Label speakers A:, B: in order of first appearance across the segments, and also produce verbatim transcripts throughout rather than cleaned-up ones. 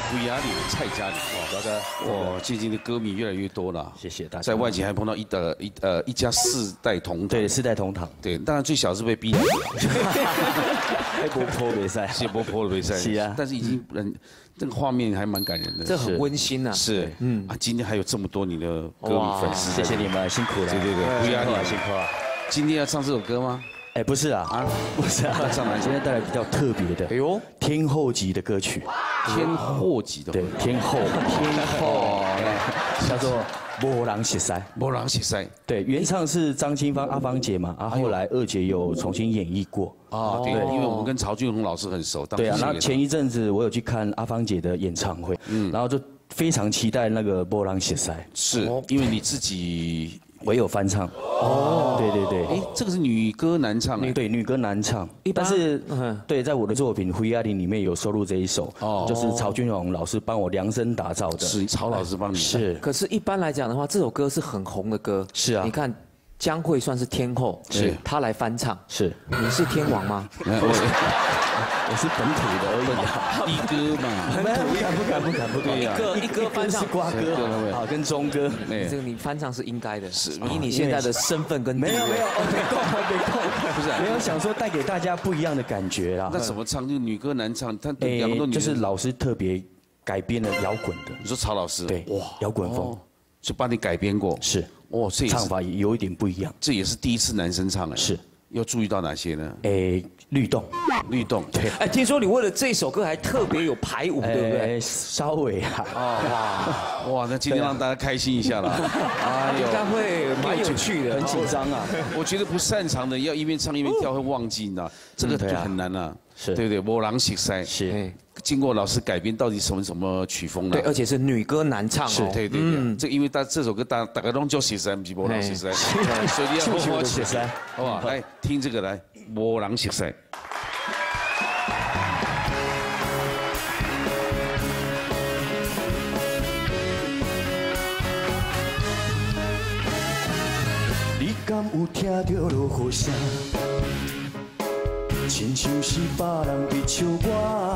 A: 虎牙里蔡嘉玲，
B: 老哥，
A: 哇，最近的歌迷越来越多了，
B: 谢谢大家。
A: 在外景还碰到一的一呃一家四代同堂，
B: 对，四代同堂，
A: 对，当然最小是被逼来的，
B: 还波坡比赛，
A: 谢波坡的比赛，
B: 是啊，
A: 但是已经人这个画面还蛮感人的，
C: 这很温馨啊，
A: 是，嗯啊，今天还有这么多你的歌迷粉丝，
B: 谢谢你们，辛苦了，
A: 对对对，
B: 虎牙里辛苦了。
A: 今天要唱这首歌吗？
B: 哎，不是啊，啊，不是啊，上来今天带来比较特别的，哎呦，天后级的歌曲，
A: 天后级的，
B: 对，天后，天后，叫做《波浪雪塞》，
A: 波浪雪塞，
B: 对，原唱是张清芳阿芳姐嘛，啊，后来二姐有重新演绎过，
A: 啊，对，因为我们跟曹俊宏老师很熟，
B: 对啊，那前一阵子我有去看阿芳姐的演唱会，嗯，然后就非常期待那个《波浪雪塞》，
A: 是因为你自己。
B: 我有翻唱哦，对对对，
A: 哎，这个是女歌男唱，
B: 对，女歌男唱，但是对，在我的作品《灰亚林》里面有收录这一首，哦，就是曹俊宏老师帮我量身打造的，
A: 是曹老师帮你
B: 是。
C: 可是，一般来讲的话，这首歌是很红的歌，
B: 是啊，
C: 你看。 江蕙算是天后，
A: 是
C: 她来翻唱，
B: 是
C: 你是天王吗？
B: 我是本土的而已啊，
A: 一哥嘛，
B: 本土不敢不敢不敢不敢，
C: 一个一哥翻唱
B: 是瓜哥啊，跟钟哥，
C: 这个你翻唱是应该的，是以你现在的身份跟
B: 没有没有，别动别动，
A: 不是
B: 没有想说带给大家不一样的感觉啦。
A: 那怎么唱？就女歌男唱，他两个都
B: 就是老师特别改编了摇滚的，
A: 你说曹老师
B: 对哇，摇滚风。
A: 就帮你改编过，
B: 是
A: 哦，这
B: 唱法也有一点不一样。
A: 这也是第一次男生唱哎，是要注意到哪些呢？
B: 诶，律动，
A: 律动，
B: 对。
C: 哎，听说你为了这首歌还特别有排舞，对不对？
B: 稍微啊。
A: 哦哇哇，那今天让大家开心一下了。
C: 哎呦，应该会蛮有趣的，
B: 很紧张啊。
A: 我觉得不擅长的要一边唱一边跳会忘记，你知道，这个就很难了。
B: 是，
A: 对不对？波浪雪塞
B: 是。
A: 经过老师改编，到底什么什么曲风呢？
C: 对，而且是女歌男唱哦。
A: 是，对对对。这因为大这首歌大大家都叫雪山，不是波浪雪山，所以要好好
B: 雪山，
A: 好不好？来听这个来，波浪雪山。
D: 你敢有听到落雨声？ 亲像是别人在笑我，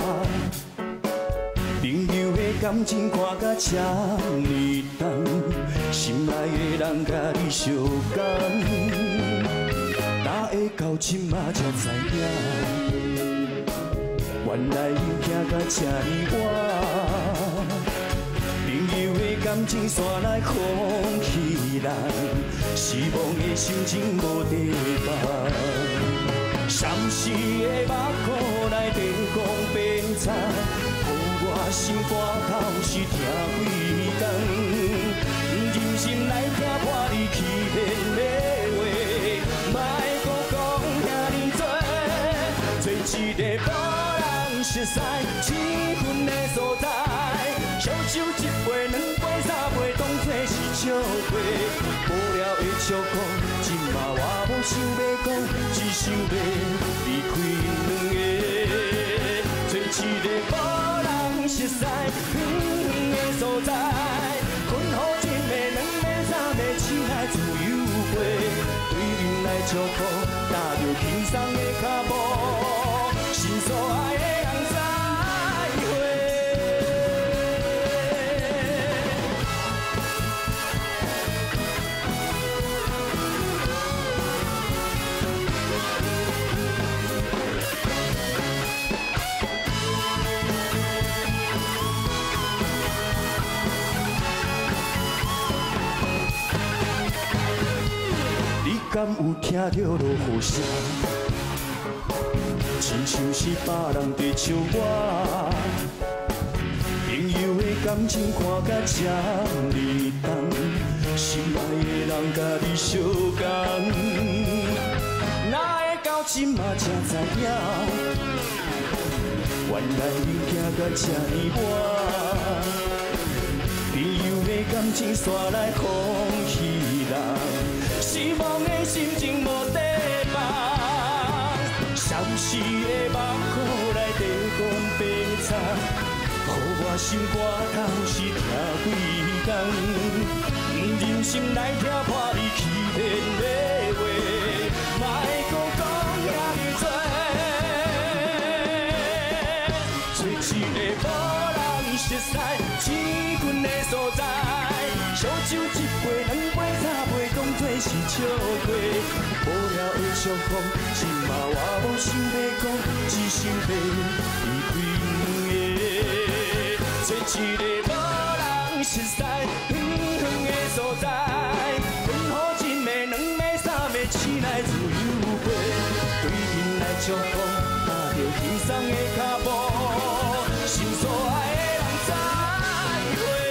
D: 朋友的感情看甲这呢重，心爱的人甲你相共，哪会到今仔才知影，原来伊行甲这呢晚，朋友的感情线来空气人，失望的心情无地放。 暂时的目眶内电光变差，予我心肝头是疼几工。任心来听破你欺骗的话，莫搁讲遐尼多，做一个无人熟悉气氛的所在。小酒一杯、两杯、三杯，当作是笑话。无聊的笑话，今嘛我无想要讲。 只想要离开两个，做一个无人熟悉远的所在，困好真的两暝三暝，醒来自由飞，对面来祝福，踏着轻松的脚步，心所爱的人再会。 敢有听到落雨声？亲像是别人在笑我，朋友的感情看甲这呢重，心爱的人甲你相共，哪会到今仔才知影，原来你行甲这呢晚，朋友的感情线来空气人。 失望的心情无地放，暂时的目眶内电光变差，予我心肝头是疼几工。任心来听破你欺骗的话，莫搁讲遐尼多，做一个无人熟悉，青春的所在。烧酒一杯两杯三杯，当作是笑话。无聊的相逢，今嘛我无想要讲，只想要离开两个，找一个无人熟悉、远远的所在。问候一暝、两暝、三暝，醒来自由飞。对面来相逢，踏着轻松的脚步，心所爱的人再会。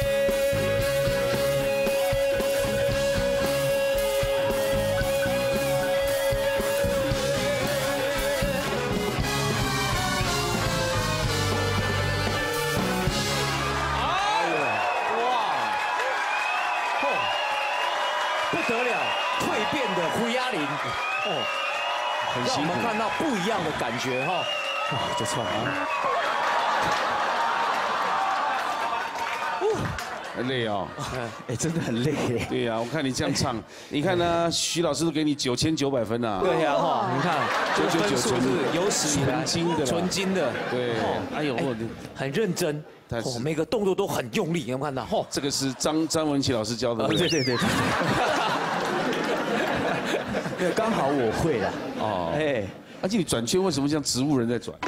C: 不得了，蜕变的胡哑铃，哦，让我们看到不一样的感觉哈。
B: 哇，就错啊！
A: 很累哦。
B: 哎，真的很累耶。
A: 对呀，我看你这样唱，你看呢，徐老师都给你九千九百分啊。
C: 对呀哈，你看
A: 九九九
C: 分数是有史以来
A: 纯金的，
C: 纯金的。
A: 对，哎呦，我
C: 很认真，哦，每个动作都很用力，有没有看到？哦，
A: 这个是张张文琪老师教的。
B: 对对对。对，刚好我会了。
A: 哦，哎，而且你转圈为什么像植物人在转？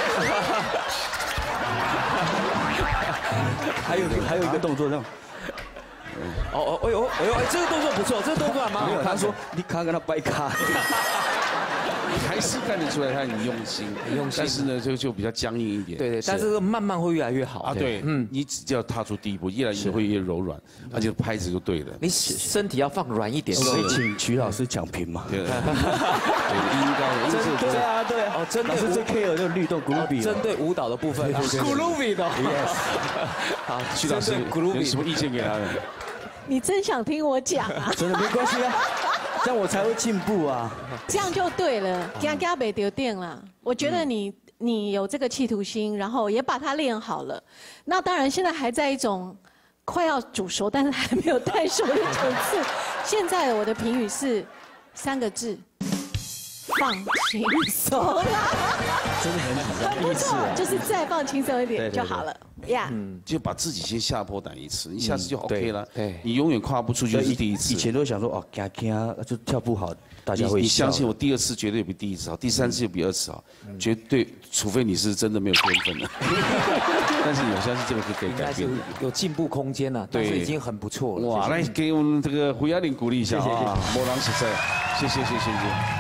B: 还有还有一个动作让。
C: 哦哦，哎呦哎呦，这个动作不错，这个动作还蛮好。
B: 他说你卡跟他掰卡。
A: 还是看得出来他很用心，
C: 很用心，
A: 但是呢，就就比较僵硬一点。
C: 对对，但是慢慢会越来越好
A: 啊。对，嗯，你只要踏出第一步，越来越会越柔软，而且拍子就对了。
C: 你身体要放软一点。
B: 所以请曲老师讲评嘛。
A: 对，应该，
B: 真对啊对啊。
C: 哦，针对
B: 是最 care 就是律动 groovy。
C: 针对舞蹈的部分 ，groovy 的。
B: Yes。
A: 好，曲老师有什么意见给他的？
E: 你真想听我讲啊？
B: 真的没关系啊。这样我才会进步啊！
E: 这样就对了，加加北丢电了。我觉得你你有这个企图心，然后也把它练好了。那当然现在还在一种快要煮熟，但是还没有太熟的层次。现在我的评语是三个字：放轻松。
B: 真的很紧张，
E: 不错，就是再放轻松一点就好了。呀，
A: 嗯，就把自己先下坡胆一次，一下子就 OK 了。
C: 对，
A: 你永远跨不出去是第一次。
B: 以前都想说哦，惊惊，就跳不好，大家会。
A: 你相信我，第二次绝对比第一次好，第三次又比二次好，绝对，除非你是真的没有天分了。但是我相信这个是可以改变的，
C: 有进步空间了，但是已经很不错了。
A: 哇，来给我们这个胡哑铃鼓励一下啊！莫浪实在，谢谢谢谢谢谢。